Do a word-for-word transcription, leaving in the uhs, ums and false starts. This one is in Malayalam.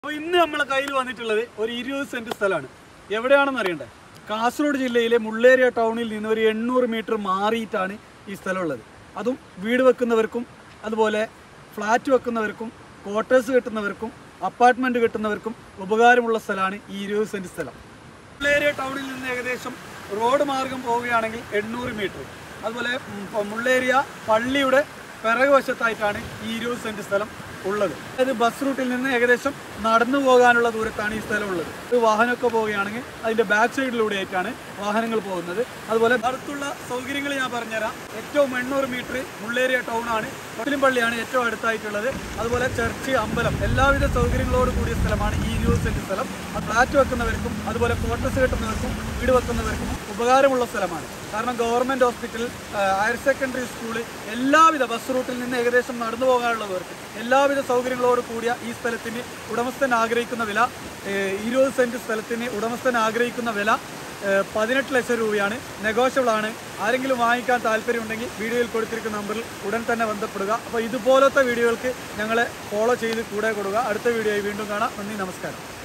അപ്പോൾ ഇന്ന് നമ്മളെ കയ്യിൽ വന്നിട്ടുള്ളത് ഒരു ഇരുപത് സെന്റ് സ്ഥലമാണ്. എവിടെയാണെന്ന് അറിയണ്ടേ? കാസർഗോഡ് ജില്ലയിലെ മുള്ളേരിയ ടൗണിൽ നിന്ന് ഒരു എണ്ണൂറ് മീറ്റർ മാറിയിട്ടാണ് ഈ സ്ഥലമുള്ളത്. അതും വീട് വെക്കുന്നവർക്കും അതുപോലെ ഫ്ലാറ്റ് വെക്കുന്നവർക്കും ക്വാർട്ടേഴ്സ് കെട്ടുന്നവർക്കും അപ്പാർട്ട്മെൻറ്റ് കെട്ടുന്നവർക്കും ഉപകാരമുള്ള സ്ഥലമാണ് ഈ ഇരുപത് സെന്റ് സ്ഥലം. മുള്ളേരിയ ടൗണിൽ നിന്ന് ഏകദേശം റോഡ് മാർഗം പോവുകയാണെങ്കിൽ എണ്ണൂറ് മീറ്റർ, അതുപോലെ മുള്ളേരിയ പള്ളിയുടെ പിറകുവശത്തായിട്ടാണ് ഈ ഇരുപത് സെന്റ് സ്ഥലം ഉള്ളത്. അതായത് ബസ് റൂട്ടിൽ നിന്ന് ഏകദേശം നടന്നു പോകാനുള്ള ദൂരത്താണ് ഈ സ്ഥലം ഉള്ളത്. ഒരു വാഹനമൊക്കെ പോവുകയാണെങ്കിൽ അതിൻ്റെ ബാക്ക് സൈഡിലൂടെയായിട്ടാണ് വാഹനങ്ങൾ പോകുന്നത്. അതുപോലെ അടുത്തുള്ള സൗകര്യങ്ങൾ ഞാൻ പറഞ്ഞുതരാം. ഏറ്റവും എണ്ണൂറ് മീറ്റർ മുള്ളേരിയ ടൗണാണ്. മുസ്ലിം പള്ളിയാണ് ഏറ്റവും അടുത്തായിട്ടുള്ളത്. അതുപോലെ ചർച്ച്, അമ്പലം, എല്ലാവിധ സൗകര്യങ്ങളോട് കൂടിയ സ്ഥലമാണ് ഈ ഇരുപത് സെന്റ് സ്ഥലം. ഫ്ലാറ്റ് വെക്കുന്നവർക്കും അതുപോലെ ക്വാർട്ടേഴ്സ് കെട്ടുന്നവർക്കും വീട് വെക്കുന്നവർക്കും ഉപകാരമുള്ള സ്ഥലമാണ്. കാരണം government hospital, higher secondary school, എല്ലാവിധ ബസ് റൂട്ടിൽ നിന്ന് ഏകദേശം നടന്നു പോകാനുള്ളവർക്ക് എല്ലാവിധ സൗകര്യങ്ങളോട് കൂടിയ ഈ സ്ഥലത്തിന് ഉടമസ്ഥൻ ആഗ്രഹിക്കുന്ന വില, ഇരുപത് സെന്റ് സ്ഥലത്തിന് ഉടമസ്ഥൻ ആഗ്രഹിക്കുന്ന വില പതിനെട്ട് ലക്ഷം രൂപയാണ്. നെഗോഷ്യബിൾ ആണ്. ആരെങ്കിലും വാങ്ങിക്കാൻ താല്പര്യമുണ്ടെങ്കിൽ വീഡിയോയിൽ കൊടുത്തിരിക്കുന്ന നമ്പറിൽ ഉടൻ തന്നെ ബന്ധപ്പെടുക. അപ്പോൾ ഇതുപോലത്തെ വീഡിയോകൾക്ക് ഞങ്ങളെ ഫോളോ ചെയ്ത് കൂടെ കൊടുക്കുക. അടുത്ത വീഡിയോയിൽ വീണ്ടും കാണാം. നന്ദി, നമസ്കാരം.